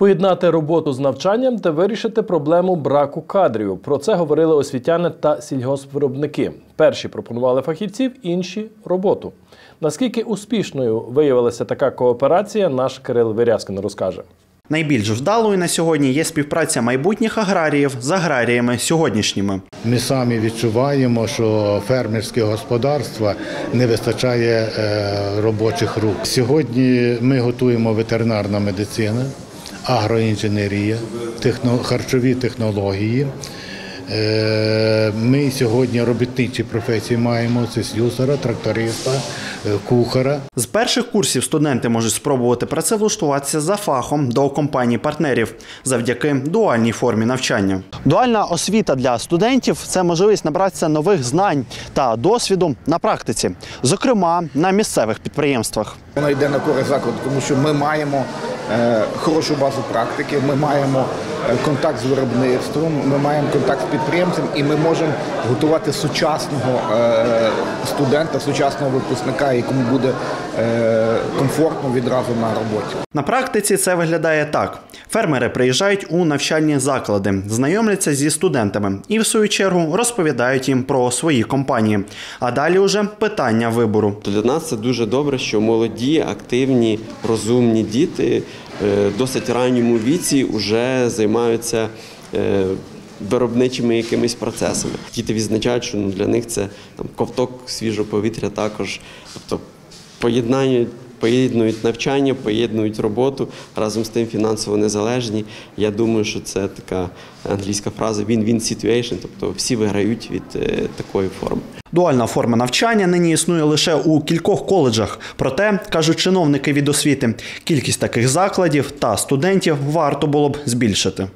Поєднати роботу з навчанням та вирішити проблему браку кадрів. Про це говорили освітяни та сільгоспвиробники. Перші пропонували фахівців, інші – роботу. Наскільки успішною виявилася така кооперація, наш Кирил Вирязкін розкаже. Найбільш вдалою на сьогодні є співпраця майбутніх аграріїв з аграріями сьогоднішніми. Ми самі відчуваємо, що фермерське господарство не вистачає робочих рук. Сьогодні ми готуємо ветеринарна медицина, агроінженерія, харчові технології. Ми сьогодні робітничі професії маємо – це слюсара, тракториста, кухара. З перших курсів студенти можуть спробувати працевлаштуватися за фахом до компаній-партнерів завдяки дуальній формі навчання. Дуальна освіта для студентів – це можливість набратися нових знань та досвіду на практиці, зокрема на місцевих підприємствах. Воно йде на користь закладу, тому що ми маємо хорошу базу практики, ми маємо контакт з виробництвом, ми маємо контакт з підприємцем і ми можемо готувати сучасного студента, сучасного випускника, якому буде комфортно відразу на роботі. На практиці це виглядає так. Фермери приїжджають у навчальні заклади, знайомляться зі студентами і, в свою чергу, розповідають їм про свої компанії. А далі вже питання вибору. Для нас це дуже добре, що молоді, активні, розумні діти в досить ранньому віці вже займаються виробничими якимись процесами. Діти відзначають, що для них це ковток свіжого повітря також. Тобто поєднують навчання, поєднують роботу, разом з тим фінансово незалежні. Я думаю, що це така англійська фраза win-win situation, тобто всі виграють від такої форми. Дуальна форма навчання нині існує лише у кількох коледжах. Проте, кажуть чиновники від освіти, кількість таких закладів та студентів варто було б збільшити.